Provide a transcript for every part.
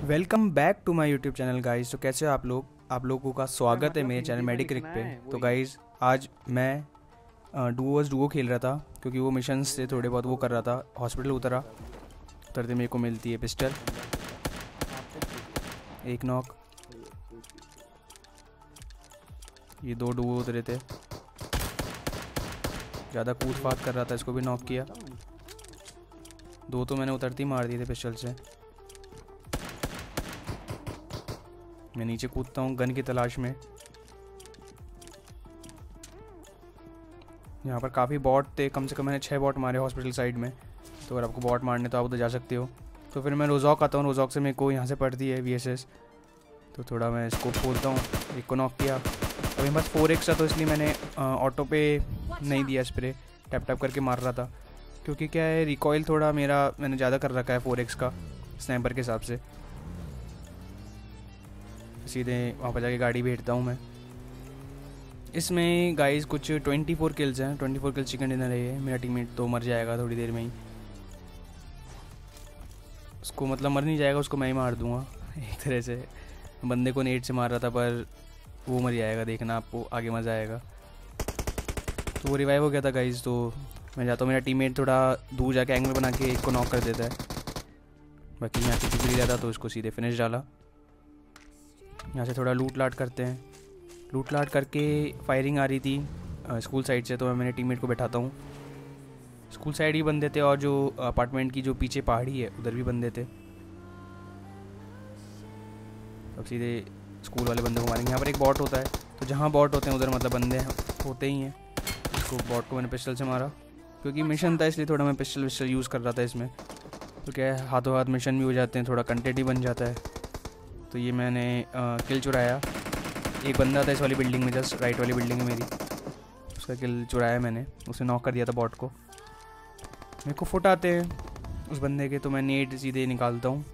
Welcome back to my YouTube channel guys. तो कैसे हो आप लोगों का स्वागत है मेरे चैनल मेडिक्रिक पे। तो गाइस आज मैं डुओ खेल रहा था क्योंकि वो मिशंस से थोड़े बहुत वो कर रहा था। हॉस्पिटल उतरते मेरे को मिलती है पिस्टल, एक नॉक। ये दो डुओ उतरे थे, ज़्यादा कूद फाद कर रहा था, इसको भी नॉक किया। दो तो मैंने उतरती मार दिए थे पिस्टल से। मैं नीचे कूदता हूँ गन की तलाश में। यहाँ पर काफ़ी बॉट थे, कम से कम मैंने 6 बॉट मारे हॉस्पिटल साइड में। तो अगर आपको बॉट मारने तो आप उधर जा सकते हो। तो फिर मैं रोजॉक आता हूँ, रोजॉक से मेरे को यहाँ से पड़ती है VSS। तो थोड़ा मैं इसको खोलता हूँ, एक को नॉक किया। अब मेरे पास 4x था तो इसलिए मैंने ऑटो पे नहीं दिया स्प्रे, टैप टैप करके मार रहा था। क्योंकि क्या है, रिकॉइल थोड़ा मैंने ज़्यादा कर रखा है 4x का स्नाइपर के हिसाब से। सीधे वहाँ पर जाके गाड़ी भेजता हूँ मैं। इसमें गाइस कुछ 24 किल्स हैं, 24 किल्स चिकन डिनर है ये। मेरा टीममेट तो मर जाएगा थोड़ी देर में ही। उसको मतलब मर नहीं जाएगा, उसको मैं ही मार दूँगा एक तरह से। बंदे को नेट से मार रहा था पर वो मर जाएगा, देखना आपको आगे मज़ा आएगा। तो वो रिवाइव हो गया था गाइस। तो मैं जाता हूँ, मेरा टीममेट थोड़ा दूर जाके एंगल बना के एक को नॉक कर देता है। बाकी यहाँ से टिकरी रहता तो उसको सीधे फिनिश डाला। यहाँ से थोड़ा लूट लाट करते हैं। लूट लाट करके फायरिंग आ रही थी स्कूल साइड से, तो मैं मेरे टीममेट को बैठाता हूँ। स्कूल साइड ही बंदे थे और जो अपार्टमेंट की जो पीछे पहाड़ी है उधर भी बंदे थे। अब सीधे स्कूल वाले बंदे को मारेंगे। यहाँ पर एक बॉट होता है, तो जहाँ बॉट होते हैं उधर मतलब बंदे होते ही हैं। उसको बॉट को मैंने पिस्टल से मारा क्योंकि मिशन था, इसलिए थोड़ा मैं पिस्टल विस्टल यूज़ कर रहा था इसमें। तो क्या है, हाथों हाथ मिशन भी हो जाते हैं, थोड़ा कंटेंट ही बन जाता है। तो ये मैंने किल चुराया। एक बंदा था इस वाली बिल्डिंग में, जस्ट राइट वाली बिल्डिंग है मेरी, उसका किल चुराया मैंने। उसे नॉक कर दिया था बॉट को। मेरे को फुट आते हैं उस बंदे के, तो मैं नेट सीधे निकालता हूँ।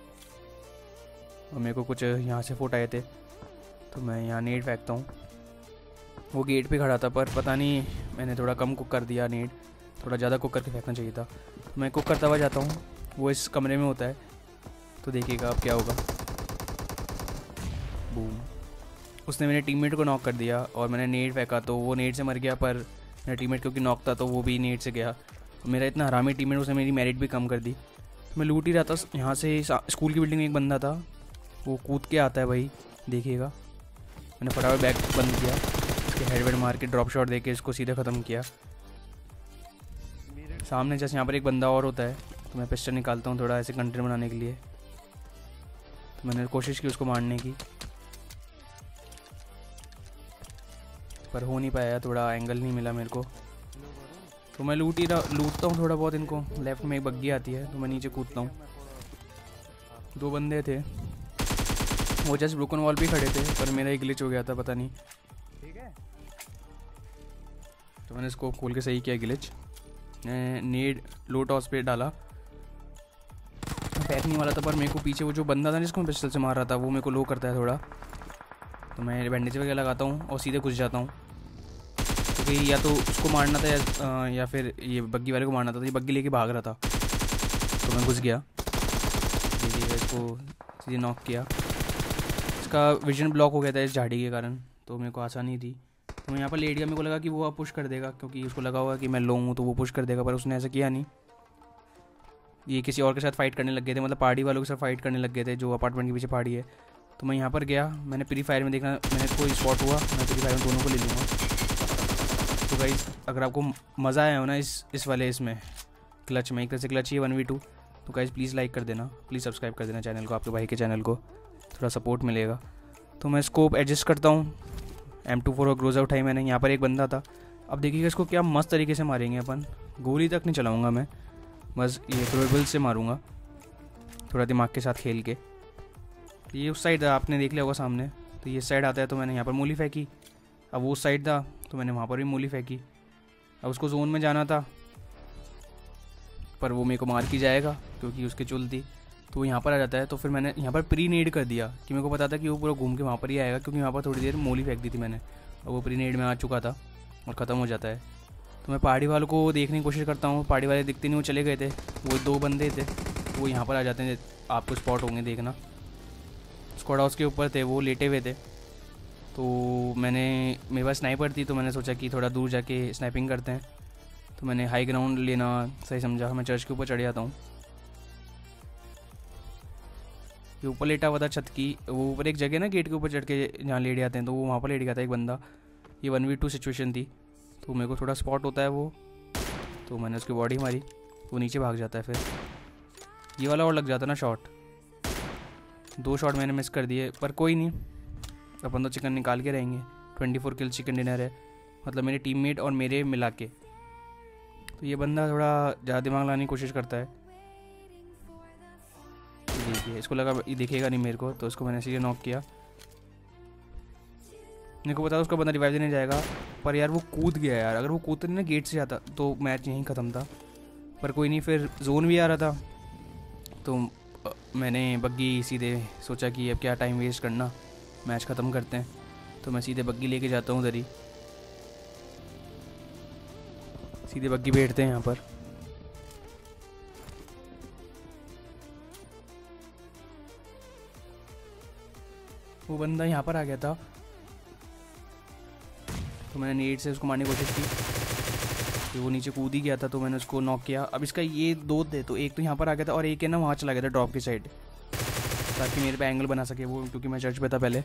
और मेरे को कुछ यहाँ से फुट आए थे तो मैं यहाँ नेट फेंकता हूँ। वो गेट पे खड़ा था पर पता नहीं मैंने थोड़ा कम कुक कर दिया नेट, थोड़ा ज़्यादा कुक करके फेंकना चाहिए था। तो मैं कुक करता हुआ जाता हूँ, वो इस कमरे में होता है। तो देखिएगा अब क्या होगा। बूम, उसने मेरे टीममेट को नॉक कर दिया और मैंने नेट फेंका तो वो नेट से मर गया। पर मेरा टीममेट क्योंकि नॉक था तो वो भी नेट से गया। मेरा इतना हरामी टीममेट, उसने मेरी मेरिट भी कम कर दी। मैं लूट ही रहा था। यहाँ से स्कूल की बिल्डिंग में एक बंदा था, वो कूद के आता है भाई, देखिएगा। मैंने फटाफट बैग बंद किया, उसके हेड वेड मार के ड्रॉप शॉट दे के इसको सीधे ख़त्म किया। सामने जैसे यहाँ पर एक बंदा और होता है, तो मैं पिस्टल निकालता हूँ थोड़ा ऐसे कंटेंट बनाने के लिए। तो मैंने कोशिश की उसको मारने की पर हो नहीं पाया, थोड़ा एंगल नहीं मिला मेरे को। तो मैं लूटता हूँ थोड़ा बहुत इनको। लेफ्ट में एक बग्गी आती है तो मैं नीचे कूदता हूँ। 2 बंदे थे, वो जस्ट ब्रोकन वॉल पे खड़े थे पर मेरा एक ग्लिच हो गया था, पता नहीं। ठीक है, तो मैंने इसको खोल के सही किया ग्लिच। नेड लो टॉस पे डाला, फेंकने वाला था पर मेरे को पीछे वो जो बंदा था जिसको मैं पिस्टल से मार रहा था वो मेरे को लो करता है थोड़ा। तो मैं बैंडेज वगैरह लगाता हूँ और सीधे घुस जाता हूँ क्योंकि या तो उसको मारना था या फिर ये बग्गी वाले को मारना था। तो ये बग्गी लेके भाग रहा था तो मैं घुस गया। देखिए इसको सीधे नॉक किया। इसका विजन ब्लॉक हो गया था इस झाड़ी के कारण, तो मेरे को आसानी थी। तो मैं यहाँ पर लेट गया। मेरे को लगा कि वो अब पुश कर देगा क्योंकि उसको लगा हुआ कि मैं लो हूँ तो वो पुश कर देगा, पर उसने ऐसा किया नहीं। ये किसी और के साथ फाइट करने लग गए थे, मतलब पहाड़ी वालों के साथ फाइट करने लग गए थे जो अपार्टमेंट के पीछे पहाड़ी है। तो मैं यहाँ पर गया, मैंने प्री फायर में देखना, मैंने कोई स्पॉट हुआ, मैं प्री फायर में दोनों को ले लूँगा। तो गाइस अगर आपको मज़ा आया हो ना इस वाले इसमें क्लच में, एक तरह से क्लच ही है 1v2, तो गाइस प्लीज़ लाइक कर देना, प्लीज़ सब्सक्राइब कर देना चैनल को, आपके भाई के चैनल को, थोड़ा सपोर्ट मिलेगा। तो मैं स्कोप एडजस्ट करता हूँ। M24 और ग्रोजा उठाई मैंने। यहाँ पर एक बंदा था। अब देखिएगा इसको क्या मस्त तरीके से मारेंगे अपन। गोली तक नहीं चलाऊँगा मैं, बस ये थ्रोएबल से मारूँगा थोड़ा दिमाग के साथ खेल के। ये उस साइड आपने देख लिया होगा सामने, तो ये साइड आता है तो मैंने यहाँ पर मूली फेंकी। अब वो उस साइड था तो मैंने वहाँ पर भी मूली फेंकी। अब उसको जोन में जाना था पर वो मेरे को मार की जाएगा क्योंकि उसके चुल थी, तो वो यहाँ पर आ जाता है। तो फिर मैंने यहाँ पर प्री नेड कर दिया कि मेरे को पता था कि वो पूरा घूम के वहाँ पर ही आएगा क्योंकि वहाँ पर थोड़ी देर मूली फेंक दी थी मैंने और वो प्री नेड में आ चुका था और ख़त्म हो जाता है। तो मैं पहाड़ी वालों को देखने की कोशिश करता हूँ, पहाड़ी वाले दिखते नहीं, वो चले गए थे। वो 2 बंदे थे, वो यहाँ पर आ जाते हैं, आपको स्पॉट होंगे देखना। स्क्वाड हाउस के ऊपर थे, वो लेटे हुए थे। तो मेरे पास स्नाइपर थी, तो मैंने सोचा कि थोड़ा दूर जाके स्नाइपिंग करते हैं। तो मैंने हाई ग्राउंड लेना सही समझा, मैं चर्च के ऊपर चढ़ जाता हूँ। ये ऊपर लेटा हुआ था छत की, वो ऊपर एक जगह ना गेट के ऊपर चढ़ के जहाँ लेट जाते हैं, तो वो वहाँ पर लेट गया था एक बंदा। ये 1v2 सिचुएशन थी, तो मेरे को थोड़ा स्पॉट होता है वो, तो मैंने उसकी बॉडी मारी, वो नीचे भाग जाता है। फिर ये वाला और लग जाता ना शॉट, 2 शॉट मैंने मिस कर दिए, पर कोई नहीं, अपन तो चिकन निकाल के रहेंगे। 24 किल चिकन डिनर है, मतलब मेरे टीममेट और मेरे मिला के। तो ये बंदा थोड़ा ज़्यादा दिमाग लाने की कोशिश करता है। देखिए, इसको लगा ये दिखेगा नहीं मेरे को, तो उसको मैंने सीधे नॉक किया। मेरे को पता उसका बंदा रिवाइव देने जाएगा, पर यार वो कूद गया यार। अगर वो कूदते नहीं ना गेट से जाता तो मैच यहीं ख़त्म था, पर कोई नहीं। फिर जोन भी आ रहा था, तो मैंने बग्गी सीधे सोचा कि अब क्या टाइम वेस्ट करना, मैच ख़त्म करते हैं। तो मैं सीधे बग्गी लेके जाता हूँ उधर ही, सीधे बग्गी बैठते हैं यहाँ पर। वो बंदा यहाँ पर आ गया था, तो मैंने नेट से उसको मारने की कोशिश की, तो वो नीचे कूद ही गया था, तो मैंने उसको नॉक किया। अब इसका ये 2 थे, तो एक तो यहाँ पर आ गया था और एक है ना वहाँ चला गया था ड्रॉप की साइड, ताकि मेरे पे एंगल बना सके वो, क्योंकि मैं चर्च पे था पहले।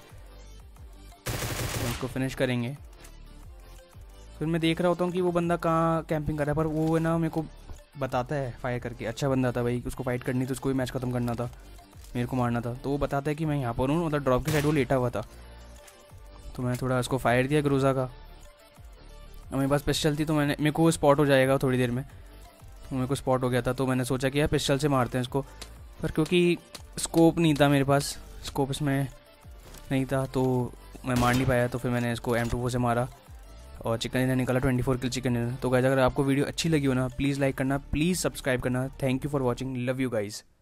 तो उसको फिनिश करेंगे। फिर मैं देख रहा होता हूँ कि वो बंदा कहाँ कैंपिंग कर रहा है, पर वो है ना मेरे को बताता है फायर करके। अच्छा बंदा था भाई, उसको फाइट करनी थी, उसको भी मैच ख़त्म करना था, मेरे को मारना था। तो वो बताता है कि मैं यहाँ पर हूँ, मतलब ड्रॉप की साइड वो लेटा हुआ था। तो मैंने थोड़ा उसको फायर दिया ग्रोजा का। मेरे पास पिस्टल थी, तो मेरे को स्पॉट हो जाएगा थोड़ी देर में, तो मेरे को स्पॉट हो गया था। तो मैंने सोचा कि यार पिस्टल से मारते हैं इसको, पर क्योंकि स्कोप नहीं था मेरे पास, स्कोप इसमें नहीं था, तो मैं मार नहीं पाया। तो फिर मैंने इसको M24 से मारा और चिकन डिनर निकाला, 24 किल चिकन डिनर। तो गाइस, अगर आपको वीडियो अच्छी लगी हो ना, प्लीज़ लाइक करना, प्लीज़ सब्सक्राइब करना। Thank you for watching, love you guys.